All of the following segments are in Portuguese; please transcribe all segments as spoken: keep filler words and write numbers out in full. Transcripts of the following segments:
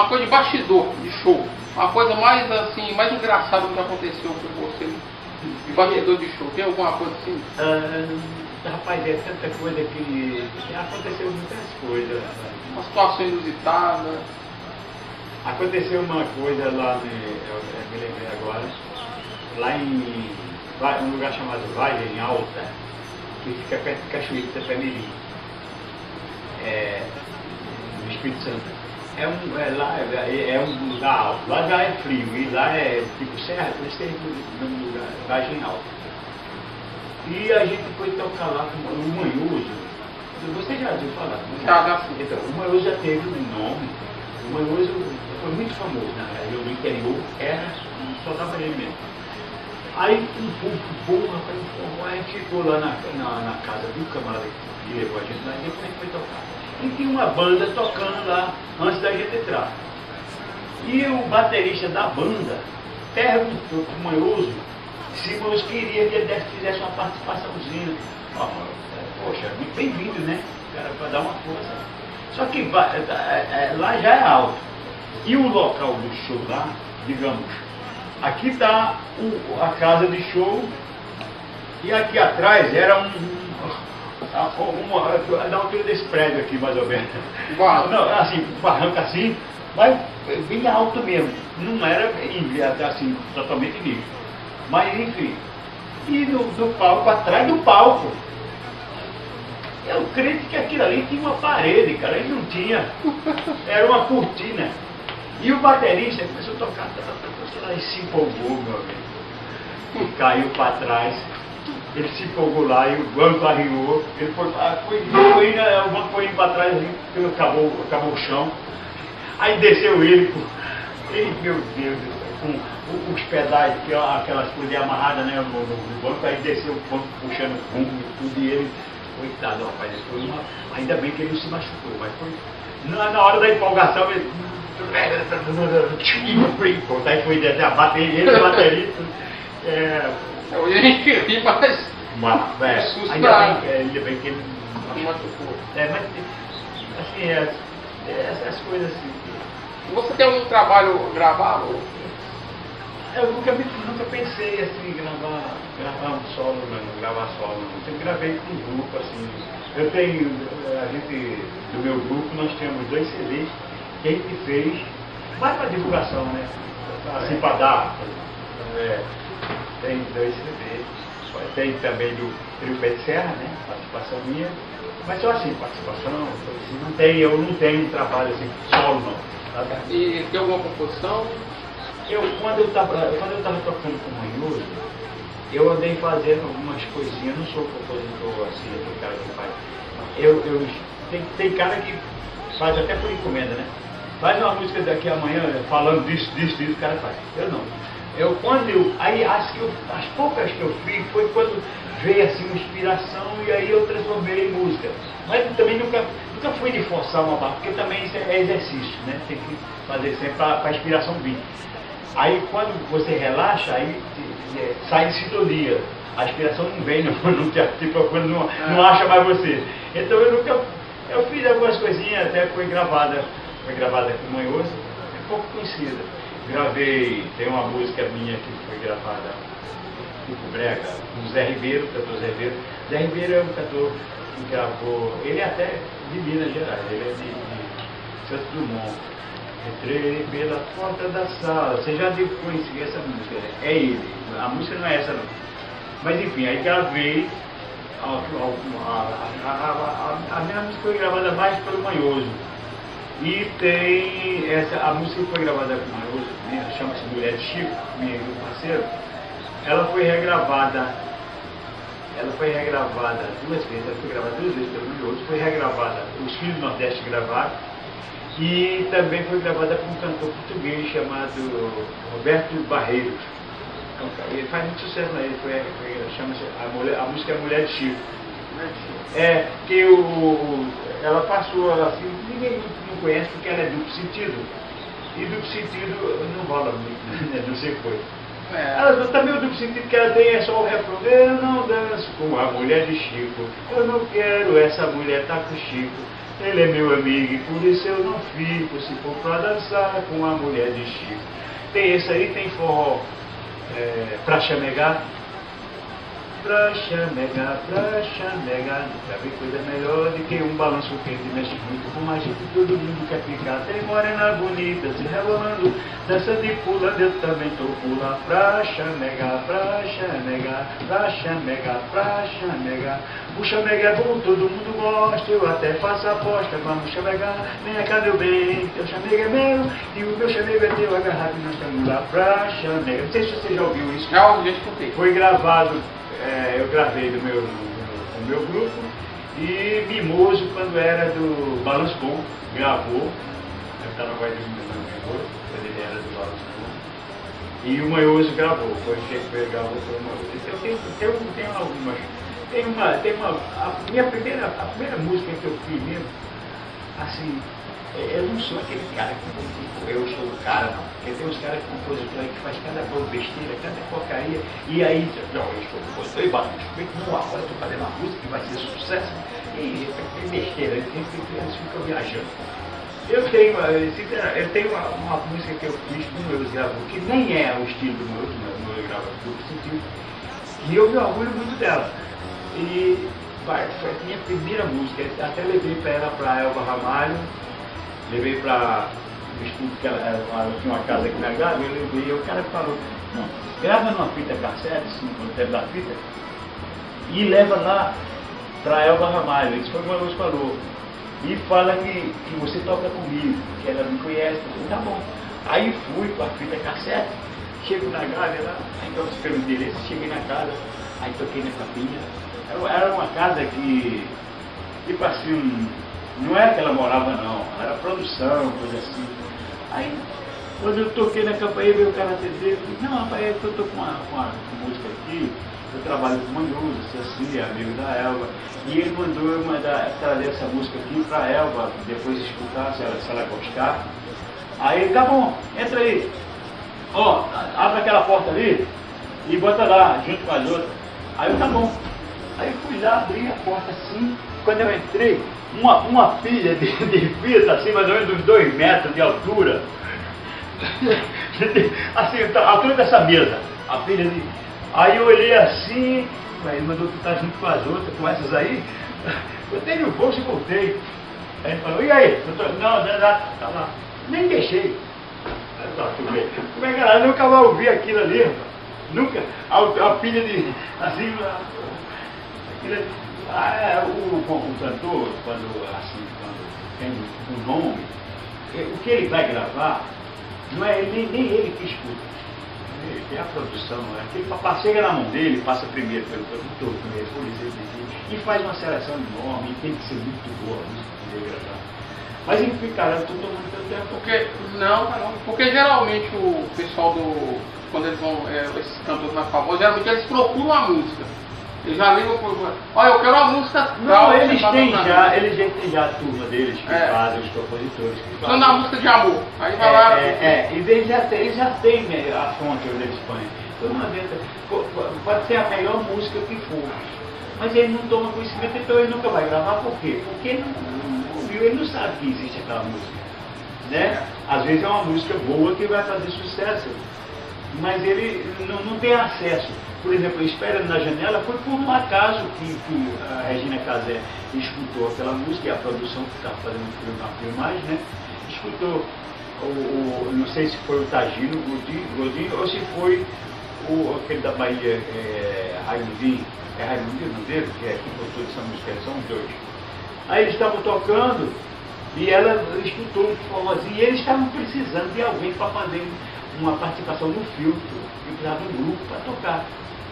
uma coisa de bastidor, de show. Uma coisa mais assim, mais engraçada que aconteceu com você de bastidor de show. Tem alguma coisa assim? Ah, rapaz, é tanta coisa que, que aconteceu muitas coisas. Uma situação inusitada. Aconteceu uma coisa lá, no, eu me lembrei agora, lá em um lugar chamado Vale em Alta, que fica perto de Cachoeira de Itapemirim, é, no Espírito Santo. É um, é, lá é, é um lugar alto, lá já é frio, e lá é tipo serra, por isso tem um lugar, Vargem Alta. E a gente foi tocar lá com o Manhoso. Você já ouviu falar? Já, já. Então, o Manhoso já teve um nome. O Manhoso foi muito famoso na região do interior, era, só estava ele mesmo. Aí um público bom, rapaz, a gente ficou lá na, na, na casa do camarada que levou a gente lá e depois a gente foi tocar. E tinha uma banda tocando lá antes da gente entrar. E o baterista da banda perguntou para o Manhoso se o Manhoso queria que ele fizesse uma participaçãozinha. Oh, poxa, muito bem-vindo, né? Cara, para dar uma força. Só que lá já é alto. E o local do show lá, digamos, aqui está a casa de show e aqui atrás era um, uma, na altura desse prédio aqui, mais ou menos. Não, assim, barranco assim, mas bem alto mesmo. Não era assim, totalmente nível. Mas enfim. E do, do palco, atrás do palco. Eu creio que aquilo ali tinha uma parede, cara, ele não tinha. Era uma cortina. E o baterista começou a tocar, e se empolgou, meu amigo. E caiu para trás. Ele se empolgou lá e o banco arriou. Ele foi, foi, foi indo, o banco foi indo para trás, assim, acabou, acabou o chão. Aí desceu ele, e, meu Deus, com os pedais, aquelas coisas amarradas, né, no, no banco. Aí desceu o banco puxando o rumo e tudo, e ele, coitado, rapaz, foi uma, ainda bem que ele não se machucou, mas foi na, na hora da empolgação ele aí foi descer a bateria, ele, a baterista. É, eu ia rir, mas. Mas, é, ainda, bem, ainda bem que ele não machucou. É, mas assim, é, é, essas coisas assim. Você tem algum trabalho gravado? Eu nunca, nunca pensei assim, em gravar, gravar um solo, não, gravar solo. Não. Eu sempre gravei com um grupo, assim. Eu tenho, a gente, do meu grupo, nós temos dois C Ds que a gente fez, mais para divulgação, né? Assim, para dar. É, tem dois C Ds. Tem também do Trio Pé de Serra, né? Participação minha. Mas só assim, participação, assim, não tem, eu não tenho um trabalho assim, solo, não. Tá? E tem alguma composição? Eu, quando eu estava quando eu estava tocando com o Manhoso, eu andei fazendo algumas coisinhas, eu não sou compositor assim, aquele cara que faz. Eu, eu, tem, tem cara que faz até por encomenda, né? Faz uma música daqui amanhã, falando disso, disso, disso, o cara faz. Eu não. Eu, quando eu, aí as, que eu, as poucas que eu fiz foi quando veio assim uma inspiração e aí eu transformei em música. Mas eu também nunca, nunca fui de forçar uma barra, porque também isso é exercício, né? Tem que fazer sempre para a inspiração vir. Aí quando você relaxa, aí é, sai de sintonia. A inspiração não vem, não, não te, te procura, não, não acha mais você. Então eu nunca, eu fiz algumas coisinhas, até foi gravada, foi gravada com o Manhoso, é pouco conhecida. Gravei, tem uma música minha que foi gravada tipo brega, com o Zé Ribeiro, o cantor Zé Ribeiro. Zé Ribeiro é um cantor que gravou, ele é até de Minas Gerais, ele é de, de Santos Dumont. Entrei pela porta da sala. Você já deve conhecer essa música, né? É ele. A música não é essa não. Mas enfim, aí gravei. A, a, a, a, a minha música foi gravada mais pelo Manhoso. E tem essa, a música que foi gravada com o Manhoso, né, chama-se Mulher de Chico, meu parceiro. Ela foi regravada. Ela foi regravada duas vezes. Ela foi gravada duas vezes pelo Manhoso. Foi regravada. Os Filhos do Nordeste gravaram. E também foi gravada por um cantor português chamado Roberto Barreiros. Ele faz muito sucesso, né? Ele foi, foi, chama-se a, mulher, a música é Mulher de Chico. É, que o, ela passou assim, ninguém não conhece porque ela é duplo sentido. E duplo sentido não rola muito, né? Não sei foi. É. Ela também o duplo sentido que ela tem é só o refrão, eu não danço com a mulher de Chico, eu não quero essa mulher tá com o Chico. Ele é meu amigo e por isso eu não fico, se for pra dançar com a mulher de Chico. Tem esse aí, tem forró é, pra chamegar. Pra chamegar, pra chamegar, nunca vi coisa melhor do que um balanço quente mexe muito com a gente, todo mundo quer ficar. Tem morena bonita se rebolando, dançando e pulando, eu também tô pulando. Pra chamegar, pra chamegar, pra chamegar, pra chamegar. O chamegar é bom, todo mundo gosta, eu até faço aposta. Vamos chamegar, vem cá meu bem, teu chamego é meu e o meu chamego é teu, agarrado e nós estamos lá pra chamegar. Não sei se você já ouviu isso. Já, já escutei. Foi gravado. É, eu gravei do meu, do meu grupo e Mimoso, quando era do Balanço Bom, gravou, eu estava com ele do Mimoso, quando ele era do Balanço Bom, e o Manhoso gravou, foi o que ele gravou, foi o Manhoso. Então, tem, tem, tem algumas, tem uma, tem uma, a minha primeira, a primeira música que eu fiz mesmo, assim, eu não sou aquele cara que tipo, eu sou o cara, não. Porque tem uns caras compositores que faz cada besteira, cada porcaria, e aí, não, eu sou compositor e bato, não, agora eu estou fazendo uma música que vai ser sucesso, e tem besteira, eles ficam viajando. Eu tenho, eu tenho uma, uma música que eu fiz com o meu gravador, que nem é o estilo do meu, do meu gravador, sentido, e eu me orgulho muito dela. E vai, foi a minha primeira música, até levei para ela, para Elba Ramalho. Levei para o estúdio, que ela, ela tinha uma casa aqui na Gávea, eu levei, e o cara falou, não, grava numa fita cassete, assim, no tempo da fita, e leva lá para Elba Ramalho. Isso foi o que o Manhoso falou. E fala que, que você toca comigo, que ela me conhece. Eu falei, tá bom. Aí fui com a fita cassete, chego na Gávea lá, então pelo endereço, cheguei na casa, aí toquei na capinha. Era, era uma casa que, tipo assim, um, não é que ela morava não, era produção, coisa assim. Aí, quando eu toquei na campainha, veio o cara atender, eu falei, não, rapaz, eu estou com uma, uma, uma música aqui, eu trabalho com o Manhoso, assim, amigo da Elba, e ele mandou eu mandar, trazer essa música aqui para a Elba, depois escutar, se ela, se ela gostar. Aí ele, tá bom, entra aí, ó, abre aquela porta ali e bota lá, junto com as outras. Aí eu, tá bom. Aí eu fui lá, abri a porta assim, quando eu entrei, Uma, uma pilha de, de fita, assim, mais ou menos uns dois metros de altura. Assim, a altura dessa mesa. A pilha de... Aí eu olhei assim, ele mandou tu estar junto com as outras, com essas aí. Eu dei no bolso e voltei. Aí ele falou, e aí? Eu tô... Não, não, não, tá lá. Nem deixei. Como é que ela nunca vai ouvir aquilo ali, rapaz? Nunca. A, a pilha de... Assim, aquilo ali. Ah, é, o, o cantor, quando, assim, quando tem um nome, o que ele vai gravar, não é nem, nem ele que escuta. É a produção, é aquele papá chega na mão dele, passa primeiro pelo produtor, primeiro por isso, e faz uma seleção enorme, e tem que ser muito boa a música para ele gravar. Mas enfim, cara, eu estou tomando tanto tempo. Porque, não, não, porque geralmente o pessoal do, quando eles vão, é, esses cantores mais famosos, geralmente eles procuram a música. Eles já ligam por. Olha, eu quero a música. Não, tal, eles têm já, eles já têm já a turma deles que é. fazem, os compositores que fazem. Só na música de amor. Aí vai é, lá. É, é, e eles já têm, eles já têm né, a fonte onde eles põem. Então não adianta. Pode ser a melhor música que for. Mas ele não toma conhecimento, então ele nunca vai gravar. Por quê? Porque ele não ouviu, ele não sabe que existe aquela música. Né? Às vezes é uma música boa que vai fazer sucesso. Mas ele não, não tem acesso. Por exemplo, Espera na Janela foi por um acaso que, que a Regina Casé escutou aquela música, e a produção que estava fazendo a filmagem, né? Escutou, o, o, não sei se foi o Tagino, o Godinho, Godinho ou se foi o, aquele da Bahia, é, Raimundinho, é Raimundinho, não dele, que é que botou essa música, são os dois. Aí eles estavam tocando e ela escutou um forrozinho, e eles estavam precisando de alguém para fazer uma participação no filtro, e precisava de um grupo para tocar.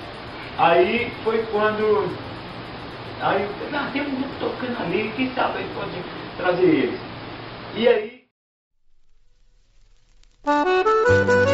Aí foi quando, aí, não, tem um grupo tocando ali, quem sabe ele pode trazer eles. E aí...